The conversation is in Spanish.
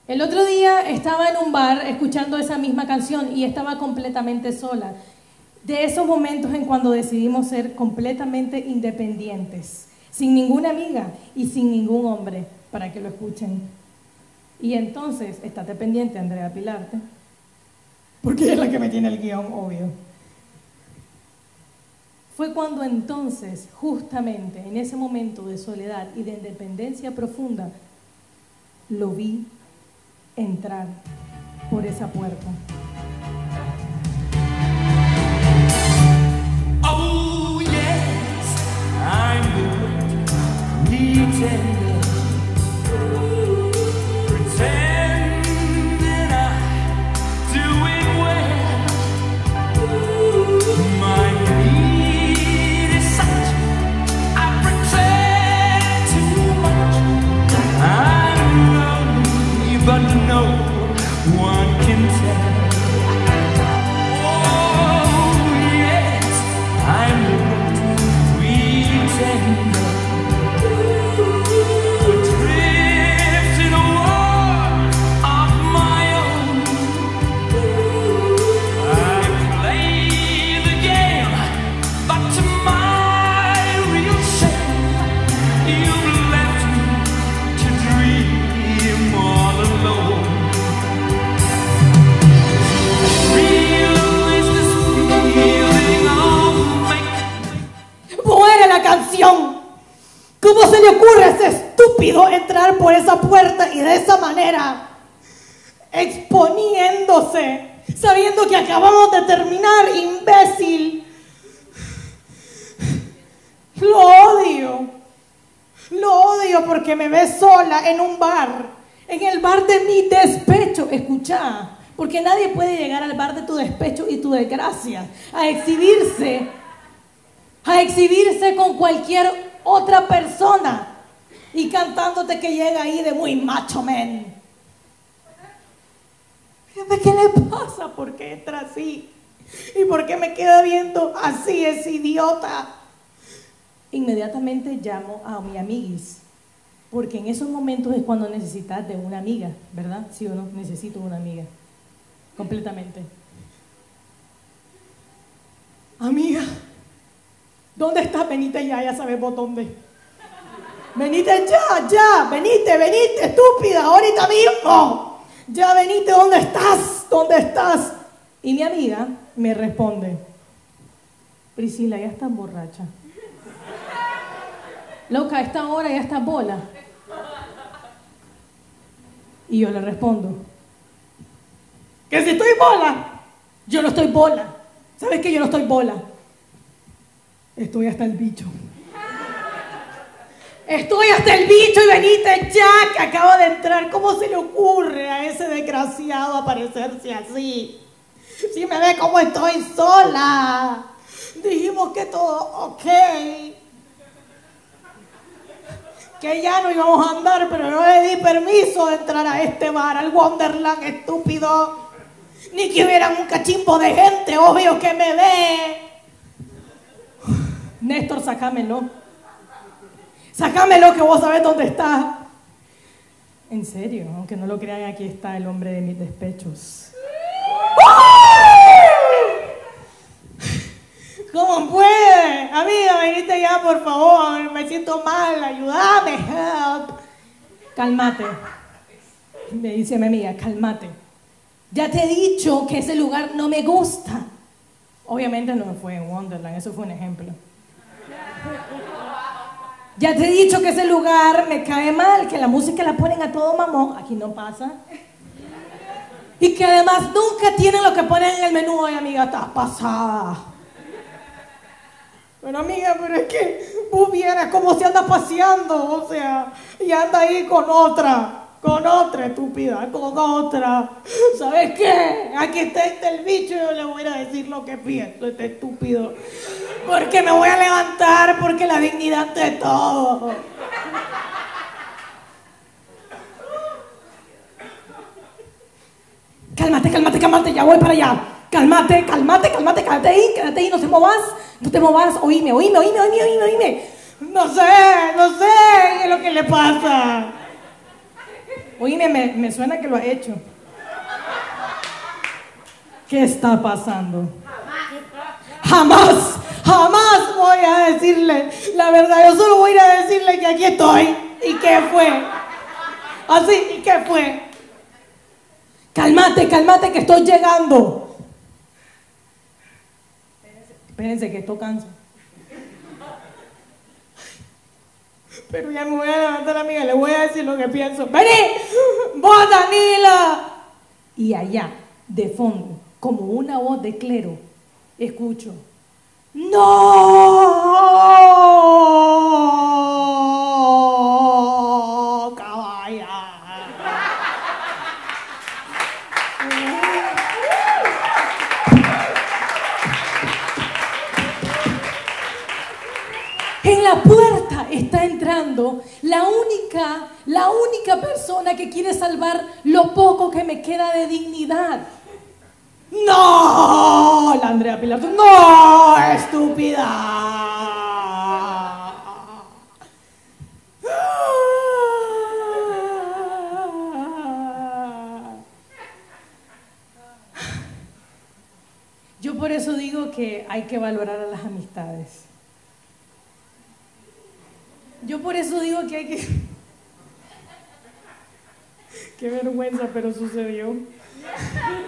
El otro día estaba en un bar escuchando esa misma canción y estaba completamente sola. De esos momentos en cuando decidimos ser completamente independientes, sin ninguna amiga y sin ningún hombre para que lo escuchen. Y entonces, estate pendiente, Andrea Pilarte, porque ella es la que me tiene el guión, obvio. Fue cuando entonces, justamente en ese momento de soledad y de independencia profunda, lo vi entrar por esa puerta. Oh yes, I'm pretending, pretending I'm doing well. My need is such, I pretend too much. I'm lonely, but no one can tell. ¿Cómo se le ocurre a ese estúpido entrar por esa puerta y de esa manera, exponiéndose, sabiendo que acabamos de terminar, imbécil? Lo odio porque me ve sola en un bar, en el bar de mi despecho. Escucha, porque nadie puede llegar al bar de tu despecho y tu desgracia a exhibirse con cualquier otra persona y cantándote que llega ahí de muy macho man. Fíjate qué le pasa, por qué entra así y por qué me queda viendo así ese idiota. Inmediatamente llamo a mi amiguis, porque en esos momentos es cuando necesitas de una amiga, ¿verdad? ¿Sí o no? Necesito una amiga, completamente. Amiga, ¿dónde estás? Venite ya sabes vos dónde. Venite ya, venite, estúpida, ahorita mismo. Ya venite, ¿dónde estás? Y mi amiga me responde, Priscila, ya estás borracha. Loca, a esta hora ya estás bola. Y yo le respondo, que si estoy bola, yo no estoy bola. ¿Sabes qué? Yo no estoy bola. Estoy hasta el bicho. Estoy hasta el bicho y venite ya, que acabo de entrar. ¿Cómo se le ocurre a ese desgraciado aparecerse así? Si me ve como estoy sola. Dijimos que todo ok. Que ya no íbamos a andar, pero no le di permiso de entrar a este bar, al Wonderland, estúpido. Ni que hubiera un cachimbo de gente, obvio que me ve. Néstor, sácamelo, que vos sabés dónde está. En serio, aunque no lo crean, aquí está el hombre de mis despechos. ¿Cómo puede? Amiga, venite ya, por favor, me siento mal, ayúdame, help. Cálmate, me dice mi amiga, cálmate. Ya te he dicho que ese lugar no me gusta. Obviamente no fue en Wonderland, eso fue un ejemplo. Ya te he dicho que ese lugar me cae mal, que la música la ponen a todo mamón, aquí no pasa. Y que además nunca tienen lo que ponen en el menú. Ay, amiga, estás pasada. Pero amiga, pero es que vos vieras cómo se anda paseando, o sea, y anda ahí con otra estúpida, con otra. ¿Sabes qué? Aquí está el bicho y yo le voy a decir lo que pienso, este estúpido. Porque me voy a levantar, porque la dignidad de todo. Cálmate, ya voy para allá. Cálmate ahí, no te movas, oíme. No sé qué es lo que le pasa. Oíme, me suena que lo ha hecho. ¿Qué está pasando? Jamás, jamás voy a decirle la verdad. Yo solo voy a ir a decirle que aquí estoy. ¿Y qué fue? Así, ¿y qué fue? Cálmate, cálmate que estoy llegando. Espérense que esto cansa. Pero ya me voy a levantar, amiga, le voy a decir lo que pienso. ¡Vení! ¡Vos, Danila! Y allá, de fondo, como una voz de clero, escucho: ¡No! ¡Caballa! En la puerta está entrando la única persona que quiere salvar lo poco que me queda de dignidad. ¡No! La Andrea Pilar, ¡no, estúpida! Yo por eso digo que hay que valorar a las amistades. Yo por eso digo que hay que... Qué vergüenza, pero sucedió.